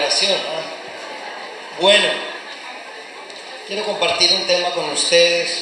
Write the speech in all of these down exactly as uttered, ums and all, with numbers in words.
oración. ¿Ah? Bueno, quiero compartir un tema con ustedes.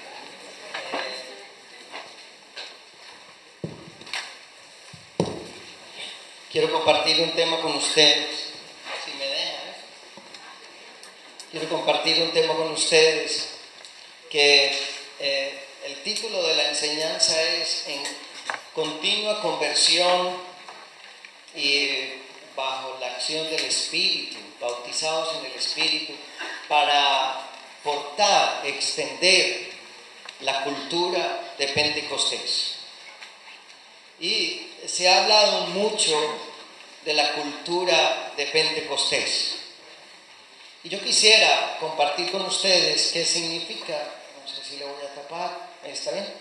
Quiero compartir un tema con ustedes. Si me dejan, ¿eh? Quiero compartir un tema con ustedes que eh, el título de la enseñanza es en continua conversión y bajo la acción del Espíritu, bautizados en el Espíritu, para portar, extender la cultura de Pentecostés. Y se ha hablado mucho de la cultura de Pentecostés. Y yo quisiera compartir con ustedes qué significa. No sé si le voy a tapar. ¿Está bien?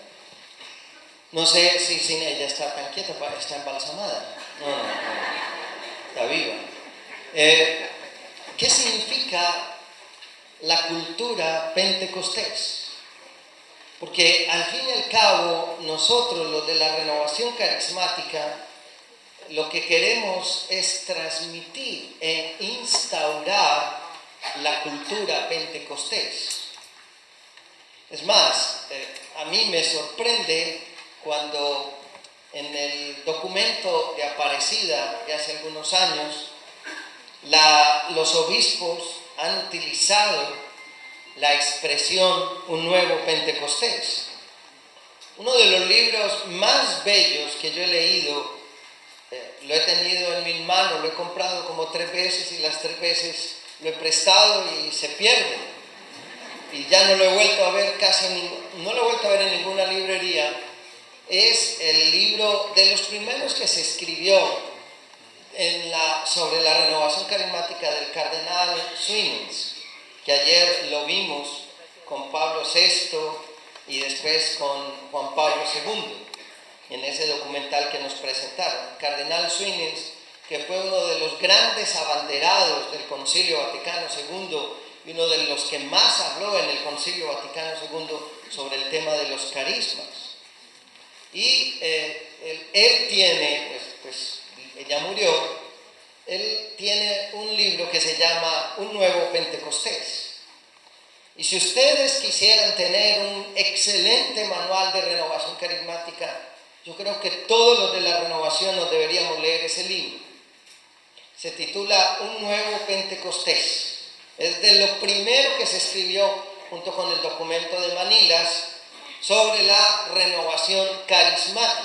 No sé si, si ella está tan quieta, está embalsamada. No, no, no. Está viva. Eh, ¿Qué significa la cultura pentecostés? Porque al fin y al cabo, nosotros, los de la renovación carismática, lo que queremos es transmitir e instaurar la cultura pentecostés. Es más, eh, a mí me sorprende cuando en el documento de Aparecida de hace algunos años, la, los obispos han utilizado la expresión un nuevo Pentecostés. Uno de los libros más bellos que yo he leído, eh, lo he tenido en mis manos, lo he comprado como tres veces y las tres veces lo he prestado y se pierde. Y ya no lo he vuelto a ver casi, en, no lo he vuelto a ver en ninguna librería. Es el libro de los primeros que se escribió en la, sobre la renovación carismática del cardenal Swingles, que ayer lo vimos con Pablo sexto y después con Juan Pablo segundo, en ese documental que nos presentaron. Cardenal Swingles, que fue uno de los grandes abanderados del Concilio Vaticano segundo y uno de los que más habló en el Concilio Vaticano segundo sobre el tema de los carismas. Y eh, él, él tiene, pues, pues ella murió, él tiene un libro que se llama Un Nuevo Pentecostés. Y si ustedes quisieran tener un excelente manual de renovación carismática, yo creo que todos los de la renovación nos deberíamos leer ese libro. Se titula Un Nuevo Pentecostés. Es de lo primero que se escribió junto con el documento de Manilas sobre la renovación carismática.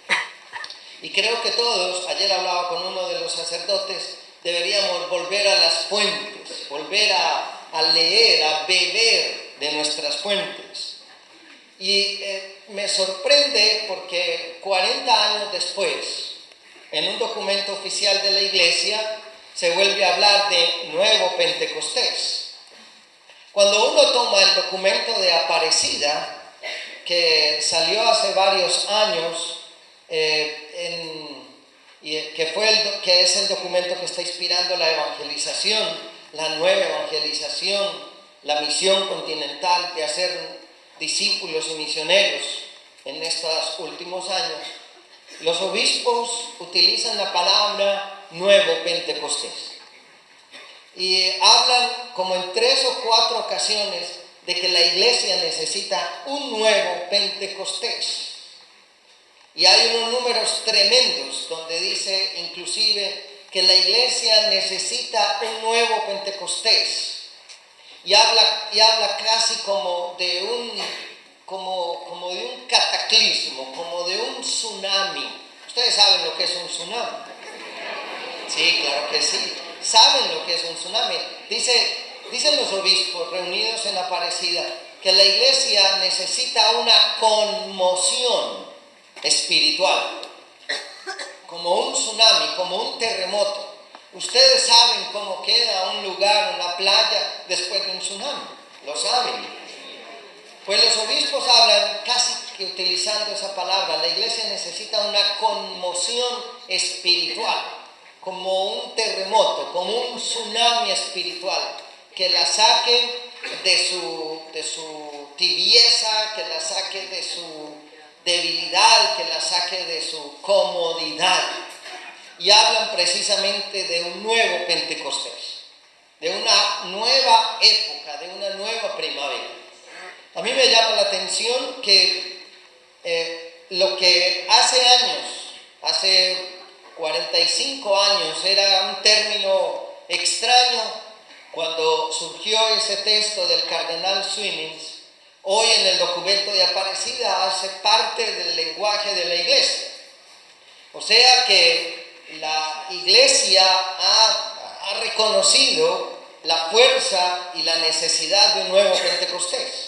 Y creo que todos, ayer hablaba con uno de los sacerdotes, deberíamos volver a las fuentes, volver a, a leer, a beber de nuestras fuentes. Y eh, me sorprende porque cuarenta años después, en un documento oficial de la Iglesia, se vuelve a hablar de Nuevo Pentecostés. Cuando uno toma el documento de Aparecida, que salió hace varios años, eh, en, y que, fue el, que es el documento que está inspirando la evangelización, la nueva evangelización, la misión continental de hacer discípulos y misioneros en estos últimos años, los obispos utilizan la palabra Nuevo Pentecostés y hablan como en tres o cuatro ocasiones de que la iglesia necesita un nuevo Pentecostés. Y hay unos números tremendos donde dice inclusive que la iglesia necesita un nuevo Pentecostés. Y habla, y habla casi como de, un, como, como de un cataclismo, como de un tsunami. ¿Ustedes saben lo que es un tsunami? Sí, claro que sí. Saben lo que es un tsunami. Dice... Dicen los obispos reunidos en Aparecida que la iglesia necesita una conmoción espiritual, como un tsunami, como un terremoto. Ustedes saben cómo queda un lugar, una playa, después de un tsunami, lo saben. Pues los obispos hablan casi que utilizando esa palabra, la iglesia necesita una conmoción espiritual, como un terremoto, como un tsunami espiritual, que la saque de su, de su tibieza, que la saque de su debilidad, que la saque de su comodidad. y hablan precisamente de un nuevo Pentecostés, de una nueva época, de una nueva primavera. A mí me llama la atención que eh, lo que hace años, hace cuarenta y cinco años, era un término extraño cuando surgió ese texto del cardenal Swinings, hoy en el documento de Aparecida hace parte del lenguaje de la iglesia. O sea que la iglesia ha, ha reconocido la fuerza y la necesidad de un nuevo Pentecostés.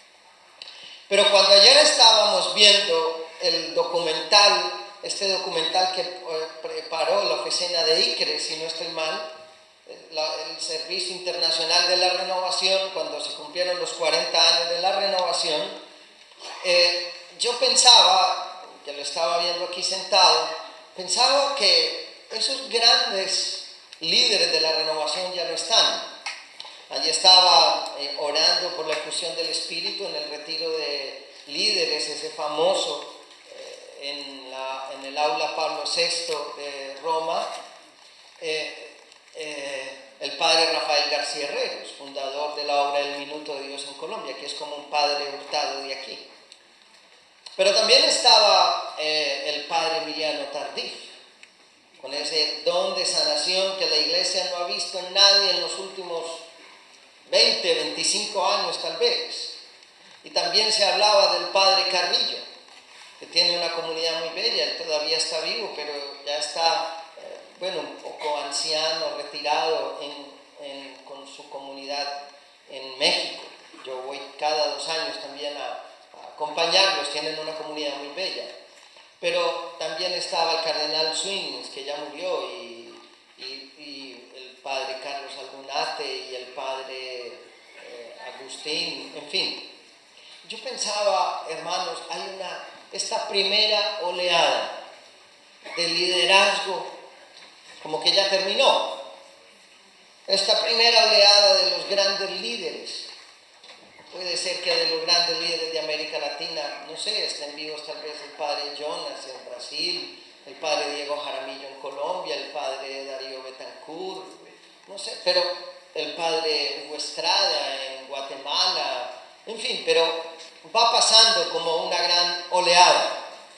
Pero cuando ayer estábamos viendo el documental, este documental que preparó la oficina de ICRE, si no estoy mal, la, el Servicio Internacional de la Renovación, cuando se cumplieron los cuarenta años de la renovación, eh, yo pensaba, que lo estaba viendo aquí sentado, pensaba que esos grandes líderes de la renovación ya no están. Allí estaba eh, orando por la efusión del Espíritu en el retiro de líderes, ese famoso, eh, en, la, en el aula Pablo sexto de Roma, eh, eh, el padre Rafael García Herreros, fundador de la obra El Minuto de Dios en Colombia, que es como un padre hurtado de aquí. Pero también estaba eh, el padre Emiliano Tardif, con ese don de sanación que la iglesia no ha visto en nadie en los últimos veinte, veinticinco años tal vez. Y también se hablaba del padre Carrillo, que tiene una comunidad muy bella, él todavía está vivo, pero ya está, eh, bueno, un poco anciano, retirado en, en, con su comunidad en México. Yo voy cada dos años también a, a acompañarlos, tienen una comunidad muy bella. Pero también estaba el cardenal Swinings, que ya murió, y, y, y el padre Carlos Albunate y el padre eh, Agustín, en fin. Yo pensaba, hermanos, hay una, esta primera oleada de liderazgo como que ya terminó. Esta primera oleada de los grandes líderes. Puede ser que de los grandes líderes de América Latina, no sé, estén vivos tal vez el padre Jonas en Brasil, el padre Diego Jaramillo en Colombia, el padre Darío Betancourt, no sé, pero el padre Hugo Estrada en Guatemala, en fin, pero va pasando como una gran oleada.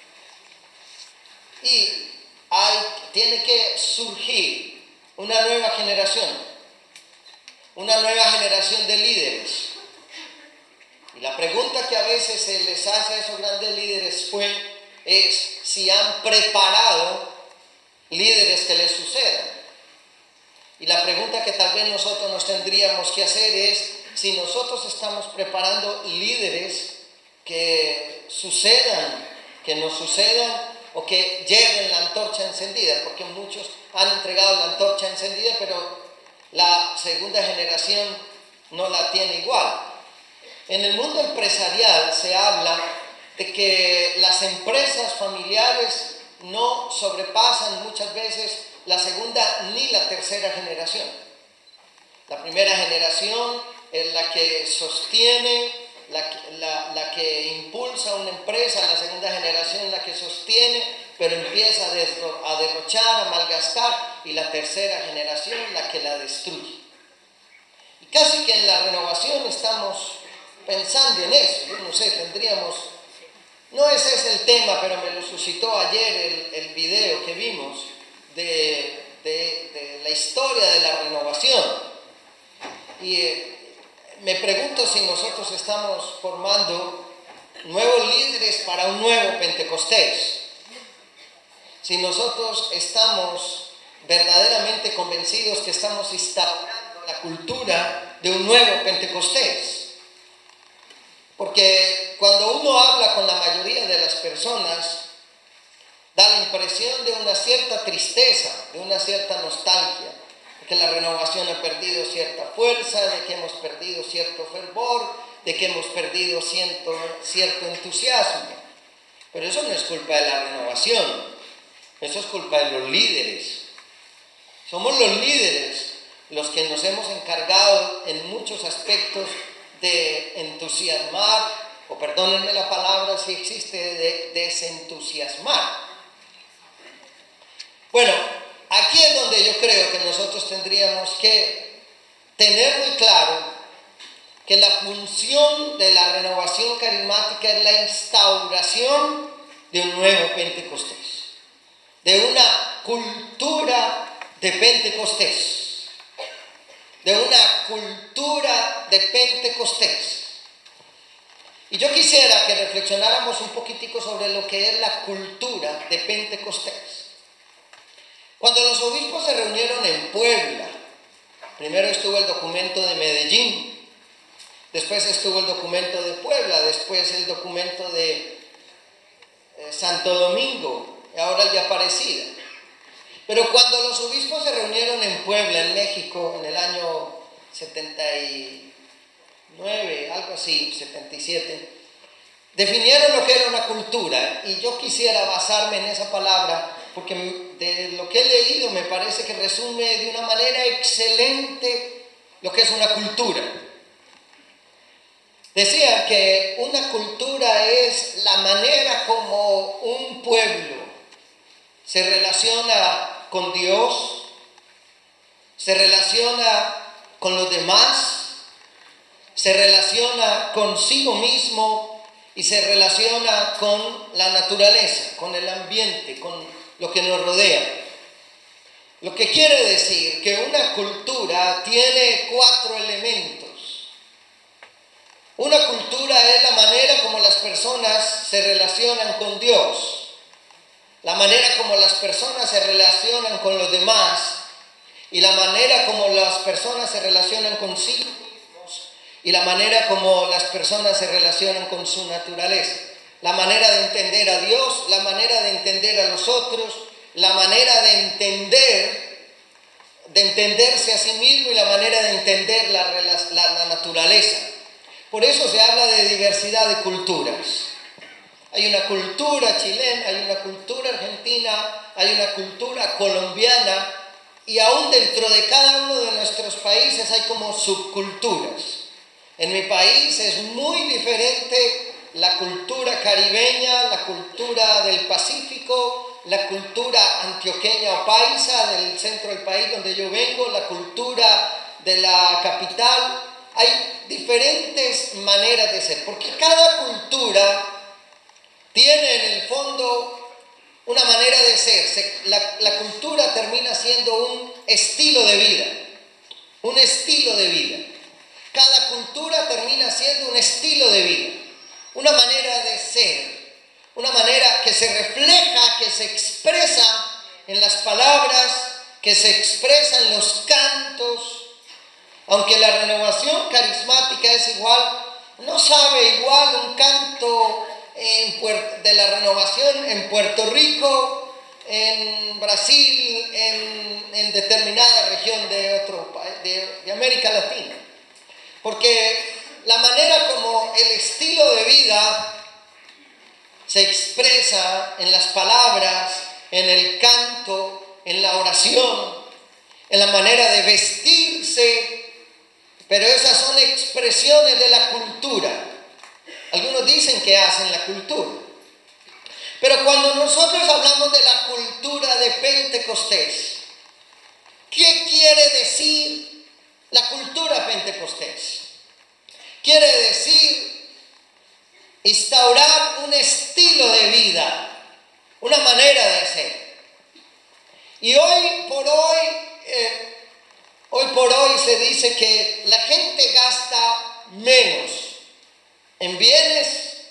Y hay, tiene que surgir una nueva generación, una nueva generación de líderes. Y la pregunta que a veces se les hace a esos grandes líderes fue, es si han preparado líderes que les sucedan. Y la pregunta que tal vez nosotros nos tendríamos que hacer es si nosotros estamos preparando líderes que sucedan, que nos sucedan o que lleven la antorcha encendida, porque muchos han entregado la antorcha encendida, pero la segunda generación no la tiene igual. En el mundo empresarial se habla de que las empresas familiares no sobrepasan muchas veces la segunda ni la tercera generación. La primera generación es la que sostiene, la, la, la que impulsa una empresa, la segunda generación es la que sostiene, pero empieza a, desro, a derrochar, a malgastar, y la tercera generación es la que la destruye. Y casi que en la renovación estamos pensando en eso. Yo no sé, tendríamos, no ese es el tema, pero me lo suscitó ayer el, el video que vimos de, de, de la historia de la renovación. Y eh, me pregunto si nosotros estamos formando nuevos líderes para un nuevo Pentecostés. Si nosotros estamos verdaderamente convencidos que estamos instaurando la cultura de un nuevo Pentecostés. Porque cuando uno habla con la mayoría de las personas, da la impresión de una cierta tristeza, de una cierta nostalgia, de que la renovación ha perdido cierta fuerza, de que hemos perdido cierto fervor, de que hemos perdido cierto, cierto entusiasmo. Pero eso no es culpa de la renovación, eso es culpa de los líderes. Somos los líderes los que nos hemos encargado en muchos aspectos de entusiasmar, o perdónenme la palabra si existe, de desentusiasmar. Bueno, creo que nosotros tendríamos que tener muy claro que la función de la renovación carismática es la instauración de un nuevo Pentecostés, de una cultura de Pentecostés, de una cultura de Pentecostés. Y yo quisiera que reflexionáramos un poquitico sobre lo que es la cultura de Pentecostés. Cuando los obispos se reunieron en Puebla, primero estuvo el documento de Medellín, después estuvo el documento de Puebla, después el documento de eh, Santo Domingo, y ahora el de Aparecida. Pero cuando los obispos se reunieron en Puebla, en México, en el año setenta y nueve, algo así, setenta y siete, definieron lo que era una cultura, y yo quisiera basarme en esa palabra, porque de lo que he leído me parece que resume de una manera excelente lo que es una cultura. Decían que una cultura es la manera como un pueblo se relaciona con Dios, se relaciona con los demás, se relaciona consigo mismo y se relaciona con la naturaleza, con el ambiente, con lo que nos rodea. Lo que quiere decir que una cultura tiene cuatro elementos. Una cultura es la manera como las personas se relacionan con Dios, la manera como las personas se relacionan con los demás y la manera como las personas se relacionan consigo mismos y la manera como las personas se relacionan con su naturaleza. La manera de entender a Dios, la manera de entender a los otros, la manera de entender, de entenderse a sí mismo y la manera de entender la, la, la naturaleza. Por eso se habla de diversidad de culturas. Hay una cultura chilena, hay una cultura argentina, hay una cultura colombiana y aún dentro de cada uno de nuestros países hay como subculturas. En mi país es muy diferente la cultura caribeña, la cultura del Pacífico, la cultura antioqueña o paisa del centro del país donde yo vengo, la cultura de la capital. Hay diferentes maneras de ser, porque cada cultura tiene en el fondo una manera de ser. Se, la, la cultura termina siendo un estilo de vida, un estilo de vida. Cada cultura termina siendo un estilo de vida, una manera de ser, una manera que se refleja, que se expresa en las palabras, que se expresa en los cantos. Aunque la renovación carismática es igual, no sabe igual un canto en Puerto, de la renovación en Puerto Rico, en Brasil, en, en determinada región de, otro, de, de América Latina. Porque la manera como el estilo de vida se expresa en las palabras, en el canto, en la oración, en la manera de vestirse, pero esas son expresiones de la cultura. Algunos dicen que hacen la cultura. Pero cuando nosotros hablamos de la cultura de Pentecostés, ¿qué quiere decir la cultura Pentecostés? Quiere decir instaurar un estilo de vida, una manera de ser. Y hoy por hoy, eh, hoy por hoy se dice que la gente gasta menos en bienes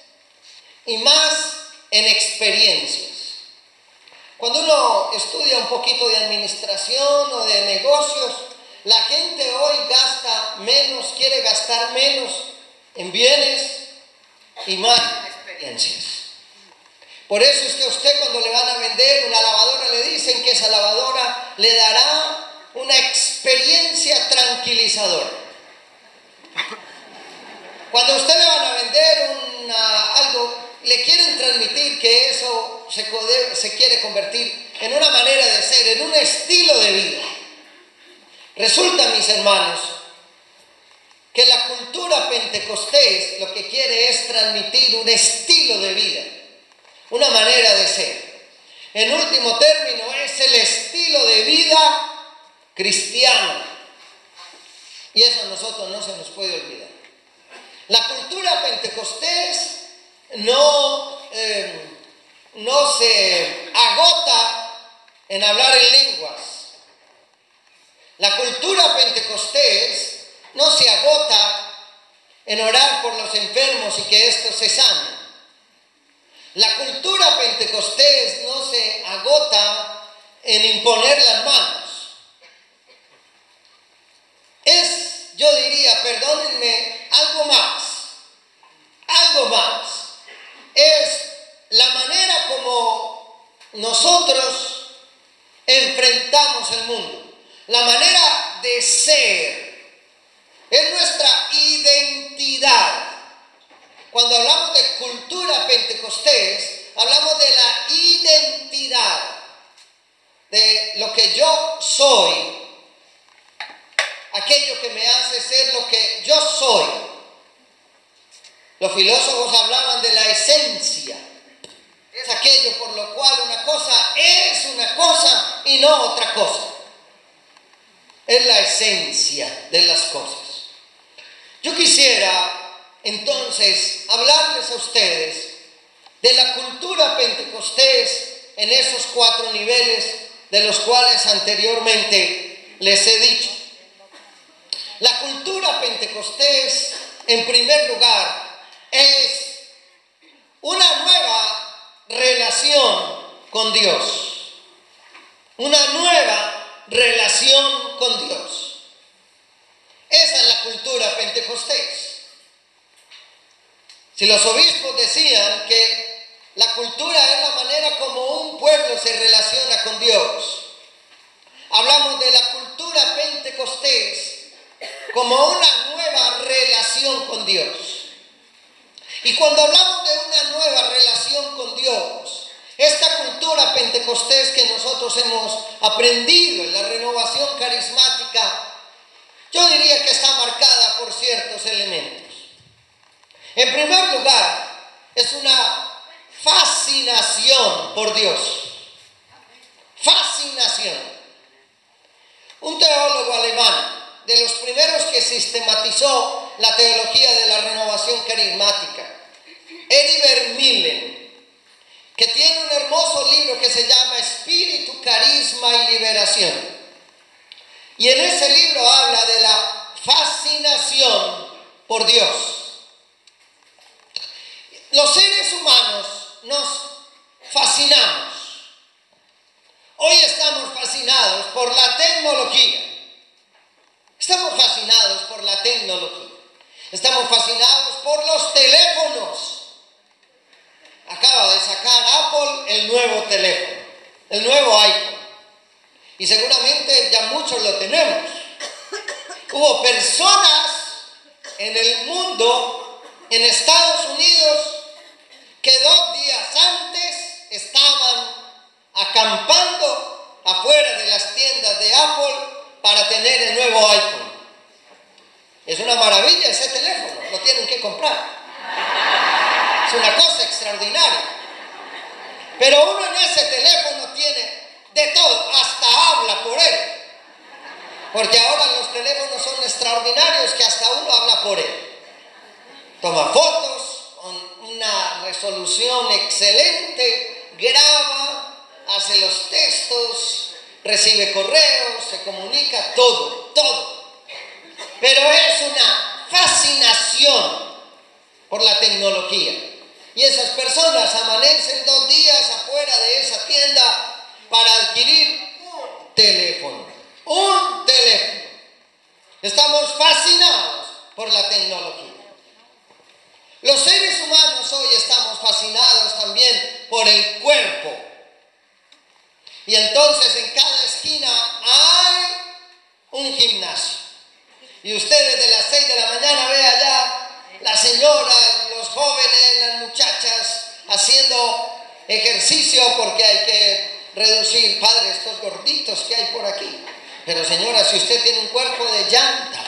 y más en experiencias. Cuando uno estudia un poquito de administración o de negocios, la gente hoy gasta menos, quiere gastar menos en bienes y más en experiencias. Por eso es que a usted cuando le van a vender una lavadora le dicen que esa lavadora le dará una experiencia tranquilizadora. Cuando a usted le van a vender una, algo, le quieren transmitir que eso se, se quiere convertir en una manera de ser, en un estilo de vida. Resulta, mis hermanos, que la cultura pentecostés lo que quiere es transmitir un estilo de vida, una manera de ser. En último término, es el estilo de vida cristiana. Y eso a nosotros no se nos puede olvidar. La cultura pentecostés no, eh, no se agota en hablar en lenguas. La cultura pentecostés no se agota en orar por los enfermos y que estos se sanen. La cultura pentecostés no se agota en imponer las manos. Es, yo diría, perdónenme, algo más, algo más. Es la manera como nosotros enfrentamos el mundo, la manera de ser, es nuestra identidad. Cuando hablamos de cultura pentecostés, hablamos de la identidad, de lo que yo soy, aquello que me hace ser lo que yo soy. Los filósofos hablaban de la esencia. Es aquello por lo cual una cosa es una cosa y no otra cosa. Es la esencia de las cosas. Yo quisiera entonces hablarles a ustedes de la cultura pentecostés en esos cuatro niveles de los cuales anteriormente les he dicho. La cultura pentecostés, en primer lugar, es una nueva relación con Dios. Una nueva relación con Dios. Esa es la cultura pentecostés. Si los obispos decían que la cultura es la manera como un pueblo se relaciona con Dios, hablamos de la cultura pentecostés como una nueva relación con Dios. Y cuando hablamos de una nueva relación con Dios, esta cultura pentecostés que nosotros hemos aprendido en la renovación carismática, yo diría que está marcada por ciertos elementos. En primer lugar, es una fascinación por Dios. Fascinación. Un teólogo alemán, de los primeros que sistematizó la teología de la renovación carismática, Heribert Millen, que tiene un hermoso libro que se llama Espíritu, Carisma y Liberación. Y en ese libro habla de la fascinación por Dios. Los seres humanos nos fascinamos. Hoy estamos fascinados por la tecnología. Estamos fascinados por la tecnología. Estamos fascinados por los teléfonos. Acaba de sacar Apple el nuevo teléfono, el nuevo iPhone. Y seguramente ya muchos lo tenemos. Hubo personas en el mundo, en Estados Unidos, que dos días antes estaban acampando afuera de las tiendas de Apple para tener el nuevo iPhone. Es una maravilla ese teléfono, lo tienen que comprar. Es una cosa extraordinaria. Pero uno en ese teléfono tiene de todo, hasta habla por él. Porque ahora los teléfonos son extraordinarios que hasta uno habla por él. Toma fotos con una resolución excelente, graba, hace los textos, recibe correos, se comunica, todo, todo. Pero es una fascinación por la tecnología. Y esas personas amanecen dos días afuera de esa tienda para adquirir un teléfono. Un teléfono. Estamos fascinados por la tecnología. Los seres humanos hoy estamos fascinados también por el cuerpo. Y entonces en cada esquina hay un gimnasio. Y usted desde las seis de la mañana ve allá las señoras, los jóvenes, las muchachas haciendo ejercicio porque hay que reducir, padre, estos gorditos que hay por aquí. Pero señora, si usted tiene un cuerpo de llanta,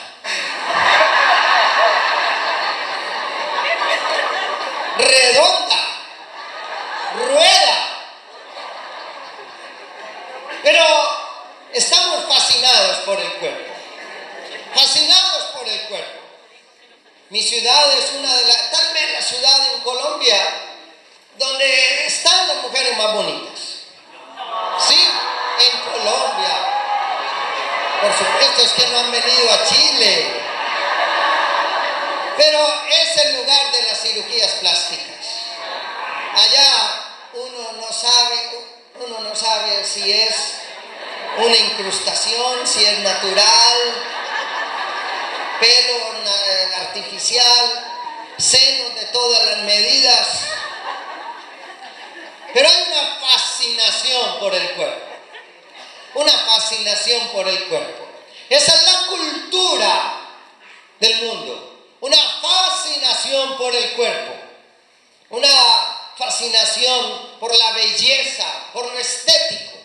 redonda, rueda, pero estamos fascinados por el cuerpo. Fascinados por el cuerpo. Mi ciudad es una de las, tal vez la ciudad en Colombia donde están las mujeres más bonitas. Sí, en Colombia. Por supuesto, es que no han venido a Chile. Pero es el lugar de las cirugías plásticas. Allá uno no sabe, uno no sabe si es una incrustación, si es natural, pelo artificial, senos de todas las medidas. Pero hay una fascinación por el cuerpo. Una fascinación por el cuerpo. Esa es la cultura del mundo. Una fascinación por el cuerpo. Una fascinación por la belleza, por lo estético.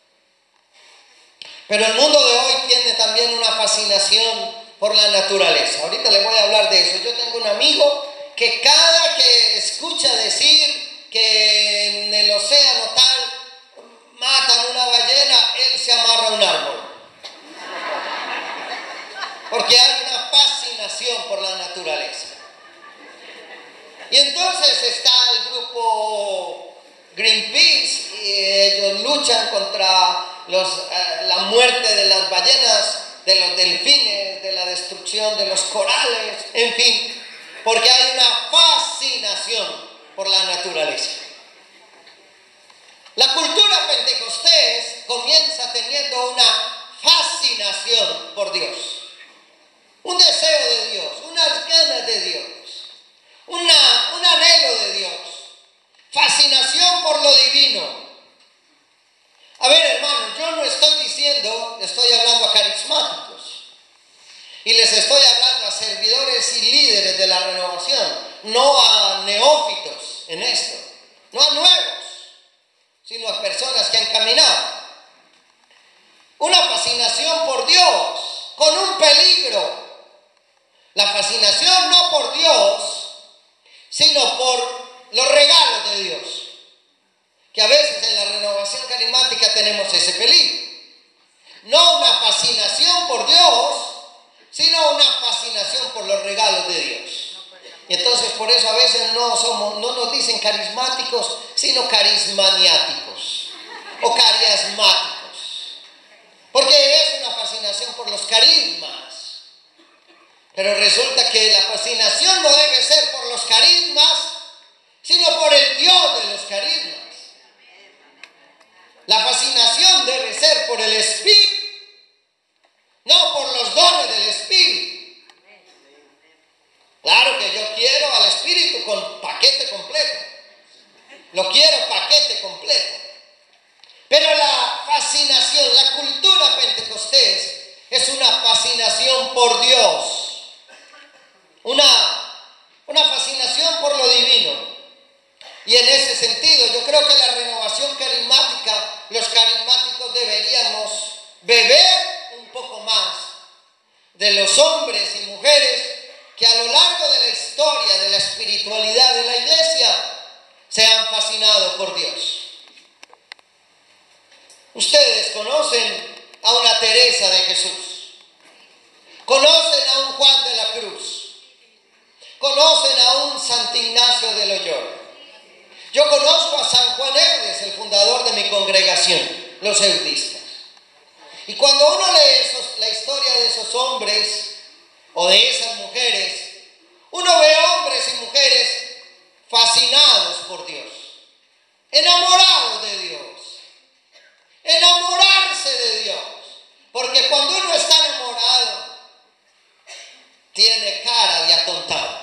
Pero el mundo de hoy tiene también una fascinación por la naturaleza. Ahorita le voy a hablar de eso. Yo tengo un amigo que cada que escucha decir que en el océano tal matan una ballena, él se amarra a un árbol. Porque hay una fascinación por la naturaleza. Y entonces está el grupo Greenpeace y ellos luchan contra los, eh, la muerte de las ballenas, de los delfines, de la destrucción de los corales, en fin, porque hay una fascinación por la naturaleza. La cultura pentecostés comienza teniendo una fascinación por Dios, un deseo de Dios, unas ganas de Dios, una, un anhelo de Dios, fascinación por lo divino. A ver, hermanos, yo no estoy diciendo, estoy hablando a carismáticos y les estoy hablando a servidores y líderes de la renovación, no a neófitos en esto, no a nuevos, sino a personas que han caminado. Una fascinación por Dios, con un peligro. La fascinación no por Dios, sino por los regalos de Dios. Que a veces en la renovación carismática tenemos ese peligro. No una fascinación por Dios, sino una fascinación por los regalos de Dios. Y entonces por eso a veces no somos, no nos dicen carismáticos, sino carismaniáticos o carismáticos. Porque es una fascinación por los carismas. Pero resulta que la fascinación no debe ser por los carismas, sino por el Dios de los carismas. La fascinación debe ser por el Espíritu, no por los dones del Espíritu. Claro que yo quiero al Espíritu con paquete completo. Lo quiero paquete completo. Pero la fascinación, la cultura pentecostés es una fascinación por Dios. Una, una fascinación por lo divino. Y en ese sentido, yo creo que la renovación carismática, los carismáticos deberíamos beber un poco más de los hombres y mujeres que a lo largo de la historia de la espiritualidad de la iglesia se han fascinado por Dios. Ustedes conocen a una Teresa de Jesús, conocen a un Juan de la Cruz, conocen a un Santo Ignacio de Loyola. Yo conozco a San Juan Eudes, el fundador de mi congregación, los eudistas. Y cuando uno lee esos, la historia de esos hombres o de esas mujeres, uno ve hombres y mujeres fascinados por Dios, enamorados de Dios, enamorarse de Dios. Porque cuando uno está enamorado, tiene cara de atontado.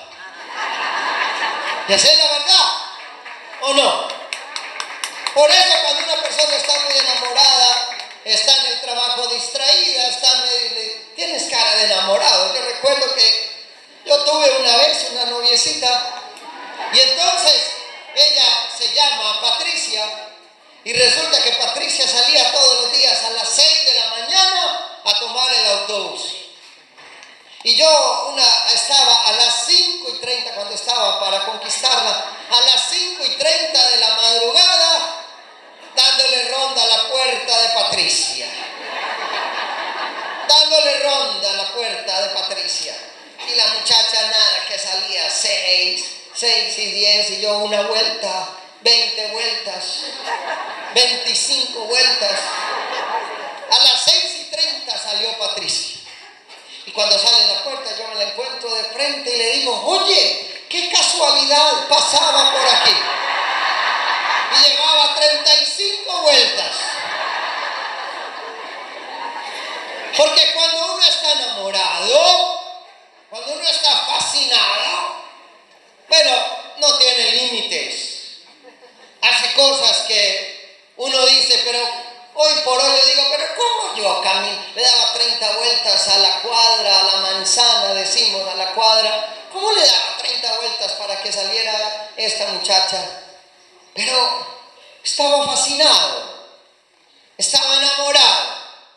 ¿Y esa es la verdad? ¿O no? Por eso cuando una persona está muy enamorada, está en el trabajo distraída, está medio, tienes cara de enamorado. Yo recuerdo que yo tuve una vez una noviecita y entonces ella se llama Patricia y resulta que Patricia salía todos los días a las seis de la mañana a tomar el autobús. Y yo una, estaba a las cinco y treinta cuando estaba para conquistarla, a las cinco y treinta de la madrugada dándole ronda a la puerta de Patricia. Patricia. Y la muchacha nada, que salía seis, seis y diez, y yo una vuelta, veinte vueltas, veinticinco vueltas. A las seis y treinta salió Patricia. Y cuando sale en la puerta yo me la encuentro de frente y le digo, oye, qué casualidad, pasaba por aquí. Y llevaba treinta y cinco vueltas. Porque cuando uno está enamorado, cuando uno está fascinado, pero no tiene límites. Hace cosas que uno dice, pero hoy por hoy le digo, pero ¿cómo yo camino? Le daba treinta vueltas a la cuadra, a la manzana, decimos, a la cuadra. ¿Cómo le daba treinta vueltas para que saliera esta muchacha? Pero estaba fascinado, estaba enamorado.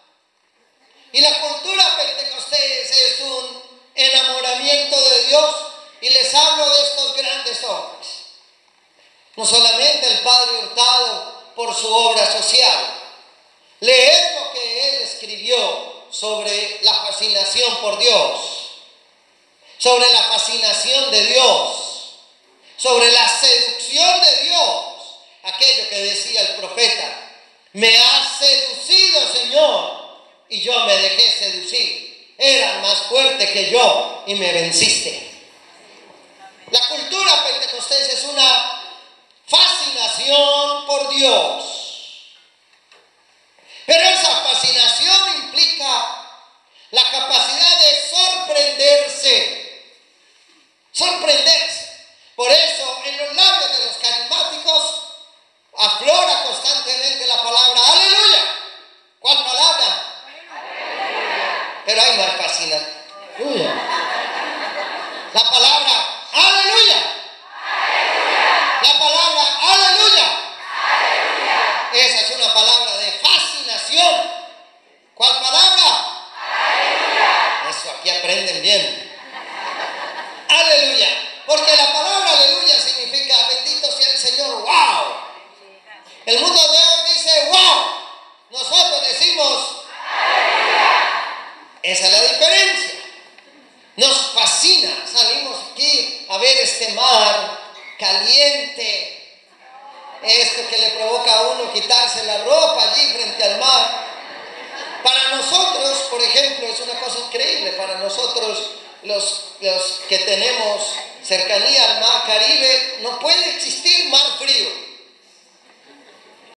Y la cultura pentecostés es un enamoramiento de Dios. Y les hablo de estos grandes hombres. No solamente el padre Hurtado por su obra social. Leer lo que él escribió sobre la fascinación por Dios, sobre la fascinación de Dios, sobre la seducción de Dios. Aquello que decía el profeta, me has seducido, Señor, y yo me dejé seducir. Eras más fuerte que yo y me venciste. La cultura pentecostés es una fascinación por Dios. Pero esa fascinación implica la capacidad de sorprenderse. Sorprenderse. Por eso en los labios de los carismáticos aflora constantemente la palabra aleluya. ¿Cuál palabra? Aleluya. Pero ahí no hay fascinación. La palabra aleluya. Aleluya. La palabra aleluya. Aleluya. Esa es una palabra de fascinación. ¿Cuál palabra? Aleluya. Eso aquí aprenden bien. Aleluya. Porque la palabra aleluya significa bendito sea el Señor. ¡Wow! El mundo de hoy dice ¡wow! Nosotros decimos aleluya. Esa es la diferencia. Nos fascina. Salimos aquí a ver este mar caliente. Esto que le provoca a uno quitarse la ropa allí frente al mar. Para nosotros, por ejemplo, es una cosa increíble. Para nosotros, los, los que tenemos cercanía al mar Caribe, no puede existir mar frío.